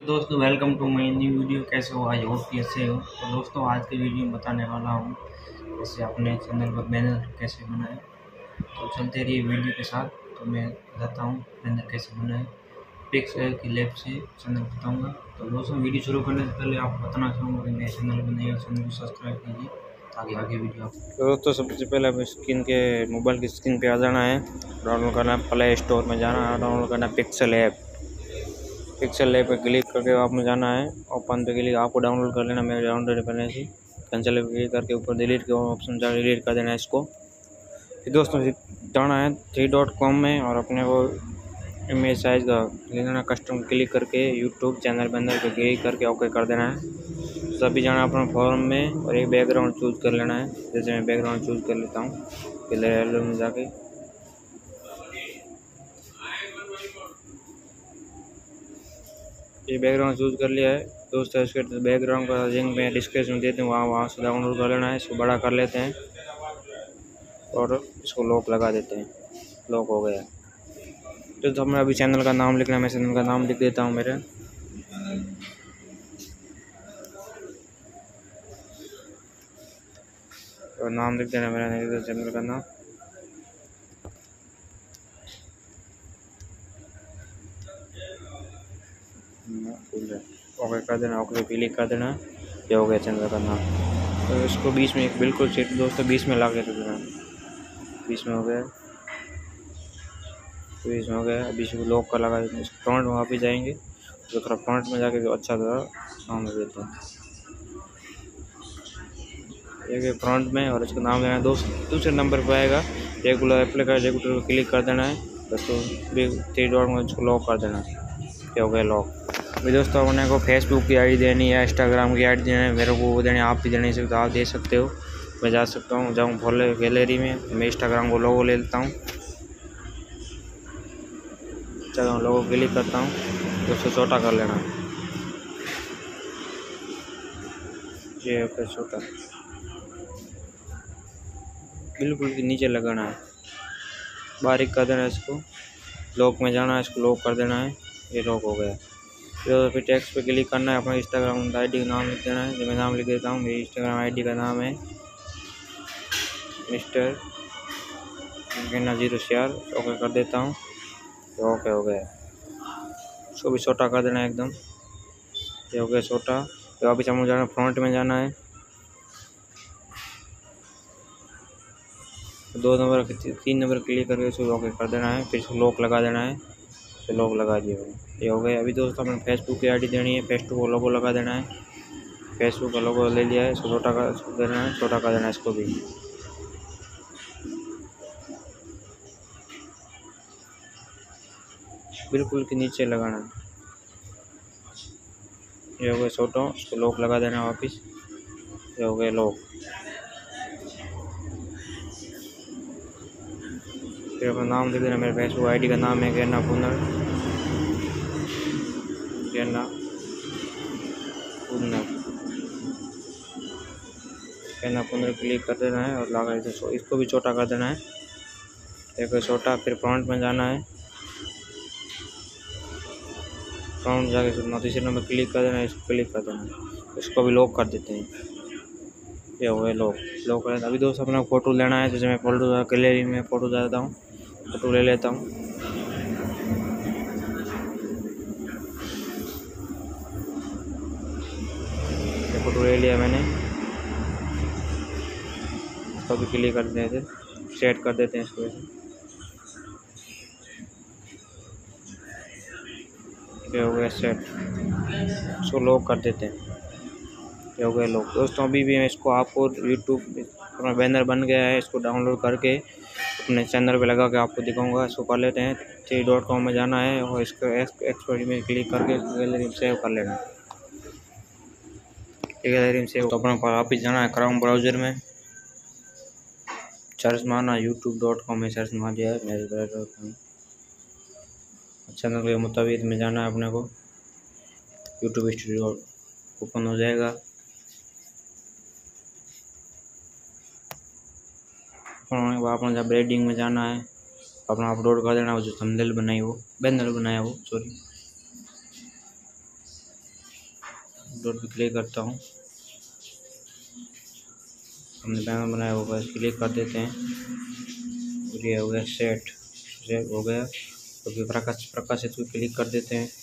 दोस्तों welcome to my new video. कैसे हो? आई होप कि अच्छे हो। तो दोस्तों आज के वीडियो में बताने वाला हूँ जैसे अपने चैनल पर बैनर कैसे बनाएं। तो चलते रहिए वीडियो के साथ। तो मैं बताता हूँ बैनर कैसे बनाएं। पिक्सल की लैब से चैनल बताऊँगा। तो दोस्तों वीडियो शुरू करने से पहले आपको बताना चाहूँगा कि मेरे चैनल पर नए हो चैनल को सब्सक्राइब कीजिए ताकि आगे वीडियो। तो दोस्तों सबसे पहले हमें स्क्रीन के मोबाइल की स्क्रीन पे आ जाना है। डाउनलोड करना है, प्ले स्टोर में जाना है, डाउनलोड करना है पिक्सल ऐप। पिक्सल ऐप पे क्लिक करके आप में जाना है, ओपन पे क्लिक आपको डाउनलोड कर लेना। मैं डाउनलोड करने से कैंसिल पे क्लिक करके ऊपर डिलीट के ऑप्शन जा डिलीट कर देना है इसको। फिर दोस्तों जाना है 3.com में और अपने को इमेज साइज का ले लेना, कस्टम क्लिक करके यूट्यूब चैनल के अंदर पे क्लिक करके ओके कर देना है। सभी जाना अपना फॉर्म में और एक बैकग्राउंड चूज़ कर लेना है। जैसे मैं बैकग्राउंड चूज़ कर लेता हूँ पहले एल्बम में जाके। ये बैकग्राउंड चूज़ कर लिया है दोस्तों। इसके बैकग्राउंड का लिंक मैं डिस्क्रिप्शन देते हैं, वहाँ से डाउनलोड कर लेना है। इसको बड़ा कर लेते हैं और इसको लॉक लगा देते हैं। लॉक हो गया। तो हमें अभी चैनल का नाम लिखना है। मैं चैनल का नाम लिख देता हूँ मेरे। और नाम लिख देना मेरा चैनल का नाम। ओके कर देना, ओके क्लिक कर देना। ये हो गया चैनल का नाम। तो इसको बीच में बिल्कुल सेट दोस्तों 20 में ला के रख देना। 20 में हो गया, 20 में हो गया। अभी इसको लॉक का लगा देते हैं। फ्रंट में वापस जाएंगे तो थोड़ा फ्रंट में जाके अच्छा तरह नाम दे देते हैं एक फ्रंट में। और इसका नाम देना है दूसरे नंबर पर आएगा रेगुलर एप्लीकेशन। रेगुलर को क्लिक कर देना है तो 3 डॉट में इसको लॉक कर देना है। क्या हो गया लॉक। अभी दोस्तों अपने को फेसबुक की आईडी देनी है, इंस्टाग्राम की आईडी देनी है, मेरे को वो देनी है। आप भी देने सकते हो, आप दे सकते हो। मैं जा सकता हूँ, जाऊँ फॉलो गैलरी में, मैं इंस्टाग्राम को लोगो ले लेता हूँ। चलो लोगो क्लिक करता हूँ तो उसको छोटा कर लेना। ये ओके छोटा बिल्कुल नीचे लगाना है, बारीक कर देना है। इसको लॉक में जाना है, इसको लॉक कर देना है। ये लॉक हो गया। फिर टेक्स्ट पे क्लिक करना है, अपना इंस्टाग्राम आईडी का नाम लिख देना है। जो मैं नाम लिख देता हूँ, मेरी इंस्टाग्राम आईडी का नाम है मिस्टर गेना 04। ओके कर देता हूँ तो ओके हो गया। इसको भी छोटा कर देना है एकदम। ये हो गया छोटा। तो वापस हमें जाना फ्रंट में जाना है। 2 नंबर 3 नंबर क्लिक करके इसको ओके कर देना है। फिर इसको लॉक लगा देना है। तो लॉक लगा दिया ये हो गया। अभी दोस्तों हमें फेसबुक की आईडी देनी है, फेसबुक को लोगो लगा देना है। फेसबुक का लोगो ले लिया है, इसको छोटा कर देना है, छोटा कर देना है इसको भी। बिल्कुल के नीचे लगाना है। ये हो गया छोटा, इसको लॉक लगा देना है वापस। ये हो गया लॉक। फिर अपना नाम लिख देना। मेरे फेसबुक आईडी का नाम है गेना पुनर। गेना पुनर, गेना पुनर क्लिक कर देना है और लगा इसको भी छोटा कर देना है। देखो छोटा। फिर फ्रंट में जाना है, फ्रंट जाके तीसरे नंबर क्लिक कर देना है, इसको क्लिक कर देना है। इसको भी लॉक कर देते हैं। ये हो गया लॉक। लॉक कर। अभी दोस्त अपना फ़ोटो लेना है। जैसे मैं फोटो गैलरी में फ़ोटो जाता हूँ, फ़ोटो ले लेता हूँ। फ़ोटो ले लिया मैंने, इसको भी क्लिक कर देते हैं, सेट कर देते हैं इसको। ये हो गया सेट। इसको लॉक कर देते हैं। ये हो गया लॉक। दोस्तों अभी भी मैं इसको आपको यूट्यूब अपना बैनर बन गया है, इसको डाउनलोड करके अपने चैनल पे लगा के आपको दिखाऊंगा। इसको कर लेते हैं। 3.com में जाना है और इसको एक्सपोर्ट में क्लिक करके गैलरी में सेव कर लेना। गैलरी में सेव तो अपना वापस जाना है क्रोम ब्राउज़र में, सर्च मारना youtube.com में सर्च मार दिया है मेरे चैनल के मुताबिक में जाना है अपने को। यूट्यूब स्टूडियो ओपन हो जाएगा। अपना जब ब्रेडिंग में जाना है, अपना अपलोड कर देना। वो जो थंबनेल बनाई वो बैनर बनाया वो सॉरी डॉट पे क्लिक करता हूँ। हमने बैनर बनाया होगा, क्लिक कर देते हैं और ये हो गया सेट हो गया। तो फिर प्रकाशित पे क्लिक कर देते हैं।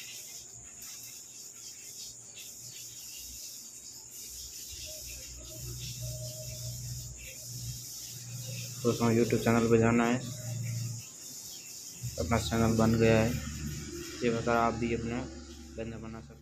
तो उसमें यूट्यूब चैनल पे जाना है, अपना चैनल बन गया है। ये प्रकार आप भी अपना बैनर बना सकते हैं।